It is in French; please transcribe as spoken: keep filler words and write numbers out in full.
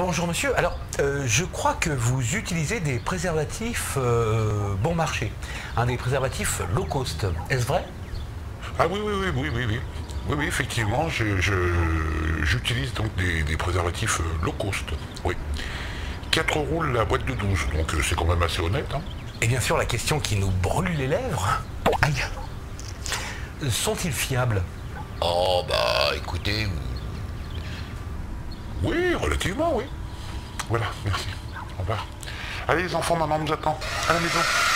Bonjour monsieur, alors euh, je crois que vous utilisez des préservatifs euh, bon marché, un des préservatifs low cost, est-ce vrai? Ah oui, oui, oui, oui, oui, oui. Oui, oui, effectivement, je- je- j'utilise donc des, des préservatifs euh, low cost. Oui. quatre rôles la boîte de douze, donc euh, c'est quand même assez honnête. Hein. Et bien sûr la question qui nous brûle les lèvres, aïe, sont-ils fiables? Oh bah écoutez, Oui, relativement, oui. Voilà, merci. Au revoir. Allez les enfants, maman nous attend. À la maison.